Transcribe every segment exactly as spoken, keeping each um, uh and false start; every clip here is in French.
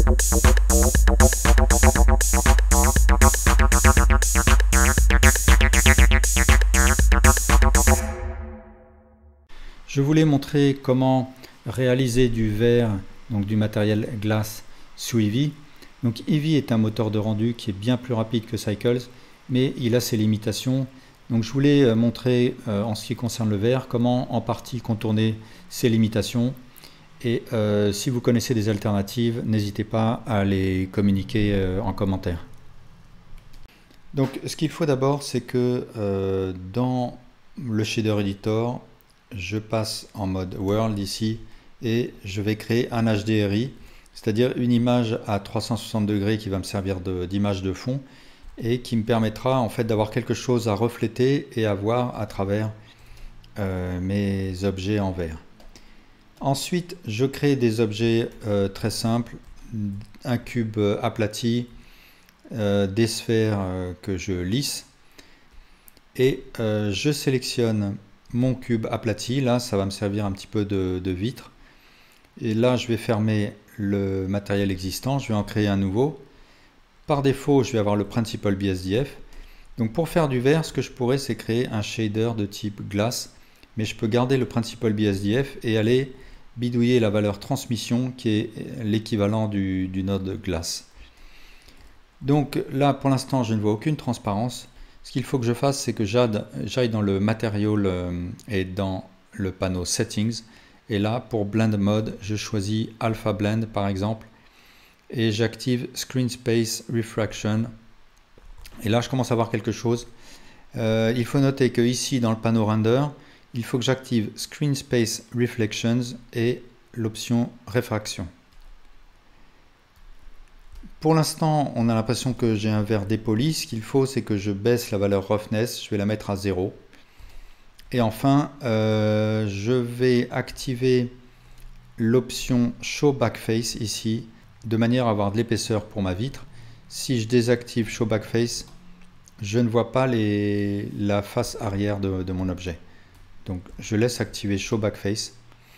Je voulais montrer comment réaliser du verre, donc du matériel glace sous Eevee. Donc Eevee est un moteur de rendu qui est bien plus rapide que Cycles, mais il a ses limitations. Donc je voulais montrer euh, en ce qui concerne le verre comment en partie contourner ces limitations. Et euh, si vous connaissez des alternatives, n'hésitez pas à les communiquer euh, en commentaire. Donc ce qu'il faut d'abord, c'est que euh, dans le shader editor, je passe en mode World ici et je vais créer un H D R I, c'est-à-dire une image à trois cent soixante degrés qui va me servir d'image de, de fond et qui me permettra en fait d'avoir quelque chose à refléter et à voir à travers euh, mes objets en verre. Ensuite, je crée des objets euh, très simples, un cube aplati, euh, des sphères euh, que je lisse et euh, je sélectionne mon cube aplati. Là, ça va me servir un petit peu de, de vitre. Et là, je vais fermer le matériel existant. Je vais en créer un nouveau. Par défaut, je vais avoir le Principal B S D F. Donc, pour faire du verre, ce que je pourrais, c'est créer un shader de type glace. Mais je peux garder le Principal B S D F et aller bidouiller la valeur transmission qui est l'équivalent du, du node glace. Donc là, pour l'instant, je ne vois aucune transparence. Ce qu'il faut que je fasse, c'est que j'aille dans le Material euh, et dans le panneau Settings. Et là, pour Blend Mode, je choisis Alpha Blend par exemple. Et j'active Screen Space Refraction. Et là, je commence à voir quelque chose. Euh, il faut noter que ici, dans le panneau Render, il faut que j'active Screen Space Reflections et l'option Réfraction. Pour l'instant, on a l'impression que j'ai un verre dépoli. Ce qu'il faut, c'est que je baisse la valeur roughness. Je vais la mettre à zéro. Et enfin, euh, je vais activer l'option Show Backface ici, de manière à avoir de l'épaisseur pour ma vitre. Si je désactive Show Backface, je ne vois pas les, la face arrière de, de mon objet. Donc, je laisse activer Show Backface.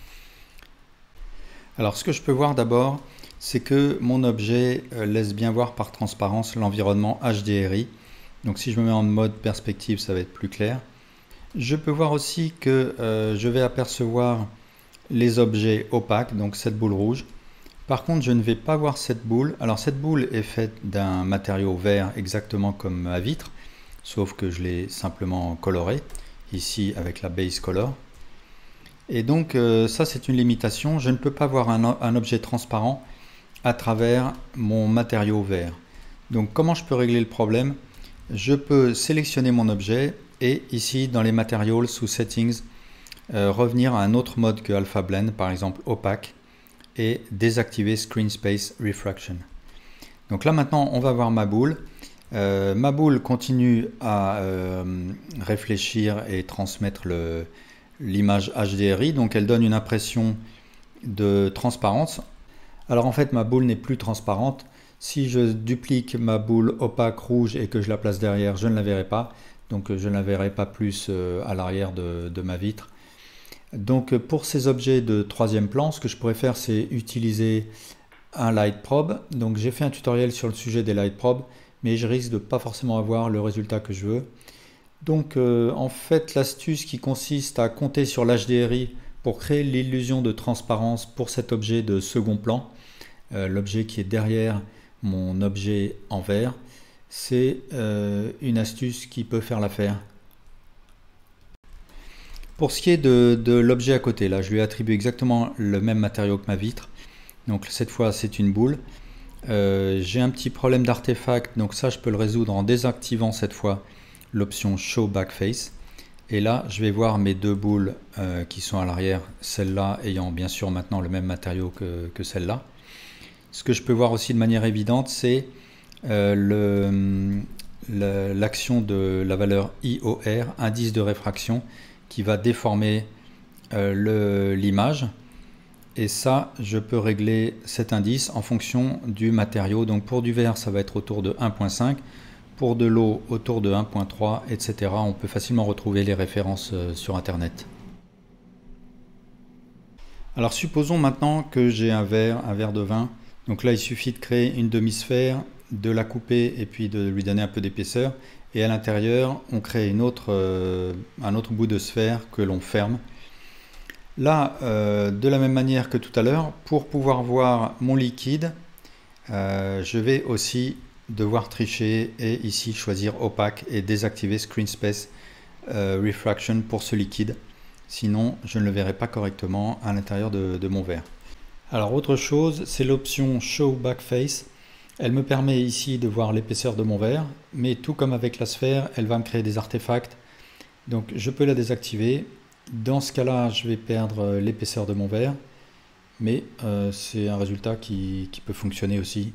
Alors, ce que je peux voir d'abord, c'est que mon objet laisse bien voir par transparence l'environnement H D R I. Donc si je me mets en mode perspective, ça va être plus clair. Je peux voir aussi que euh, je vais apercevoir les objets opaques, donc cette boule rouge. Par contre, je ne vais pas voir cette boule. Alors cette boule est faite d'un matériau vert exactement comme ma vitre, sauf que je l'ai simplement coloré, ici avec la base color. Et donc euh, ça c'est une limitation, je ne peux pas voir un, un objet transparent à travers mon matériau vert. Donc comment je peux régler le problème? Je peux sélectionner mon objet et ici dans les matériaux sous Settings euh, revenir à un autre mode que Alpha Blend, par exemple opaque, et désactiver Screen Space Refraction. Donc là maintenant on va voir ma boule. Euh, ma boule continue à euh, réfléchir et transmettre le, l'image H D R I, donc elle donne une impression de transparence. Alors en fait ma boule n'est plus transparente. Si je duplique ma boule opaque rouge et que je la place derrière, je ne la verrai pas. Donc je ne la verrai pas plus euh, à l'arrière de, de ma vitre. Donc pour ces objets de troisième plan, ce que je pourrais faire, c'est utiliser un light probe. Donc j'ai fait un tutoriel sur le sujet des light probes, mais je risque de ne pas forcément avoir le résultat que je veux. Donc euh, en fait l'astuce qui consiste à compter sur l'H D R I pour créer l'illusion de transparence pour cet objet de second plan, euh, l'objet qui est derrière mon objet en verre, c'est euh, une astuce qui peut faire l'affaire. Pour ce qui est de, de l'objet à côté, là je lui attribue exactement le même matériau que ma vitre, donc cette fois c'est une boule. Euh, j'ai un petit problème d'artefact, donc ça je peux le résoudre en désactivant cette fois l'option Show Backface. Et là je vais voir mes deux boules euh, qui sont à l'arrière, celle-là ayant bien sûr maintenant le même matériau que, que celle-là. Ce que je peux voir aussi de manière évidente, c'est euh, l'action de la valeur I O R, indice de réfraction, qui va déformer euh, l'image. Et ça, je peux régler cet indice en fonction du matériau. Donc pour du verre, ça va être autour de un virgule cinq. Pour de l'eau, autour de un virgule trois, et cetera. On peut facilement retrouver les références euh, sur Internet. Alors supposons maintenant que j'ai un verre, un verre de vin. Donc là, il suffit de créer une demi-sphère, de la couper et puis de lui donner un peu d'épaisseur. Et à l'intérieur, on crée une autre, euh, un autre bout de sphère que l'on ferme. Là, euh, de la même manière que tout à l'heure, pour pouvoir voir mon liquide, euh, je vais aussi devoir tricher et ici choisir opaque et désactiver Screen Space euh, Refraction pour ce liquide. Sinon, je ne le verrai pas correctement à l'intérieur de, de mon verre. Alors autre chose, c'est l'option Show Backface. Elle me permet ici de voir l'épaisseur de mon verre, mais tout comme avec la sphère, elle va me créer des artefacts. Donc je peux la désactiver. Dans ce cas-là, je vais perdre l'épaisseur de mon verre, mais euh, c'est un résultat qui, qui peut fonctionner aussi.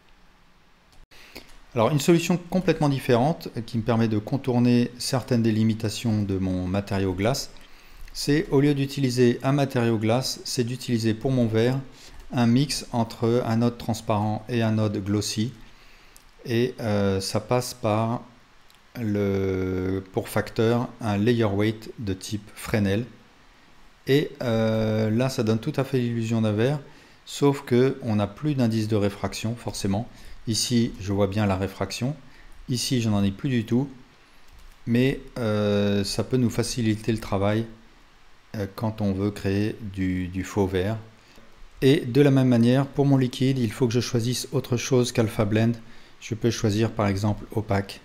Alors une solution complètement différente qui me permet de contourner certaines des limitations de mon matériau glace, c'est au lieu d'utiliser un matériau glace, c'est d'utiliser pour mon verre un mix entre un node transparent et un node glossy. Et euh, ça passe par, le, pour facteur, un layer weight de type Fresnel. Et euh, là, ça donne tout à fait l'illusion d'un verre, sauf qu'on n'a plus d'indice de réfraction, forcément. Ici, je vois bien la réfraction. Ici, je n'en ai plus du tout. Mais euh, ça peut nous faciliter le travail quand on veut créer du, du faux verre. Et de la même manière, pour mon liquide, il faut que je choisisse autre chose qu'Alpha Blend. Je peux choisir par exemple opaque.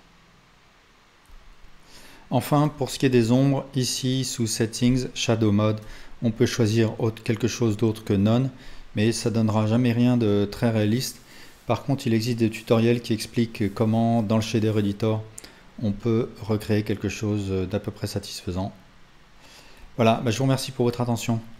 Enfin, pour ce qui est des ombres, ici sous Settings, Shadow Mode, on peut choisir autre, quelque chose d'autre que None, mais ça donnera jamais rien de très réaliste. Par contre, il existe des tutoriels qui expliquent comment, dans le Shader Editor, on peut recréer quelque chose d'à peu près satisfaisant. Voilà, bah je vous remercie pour votre attention.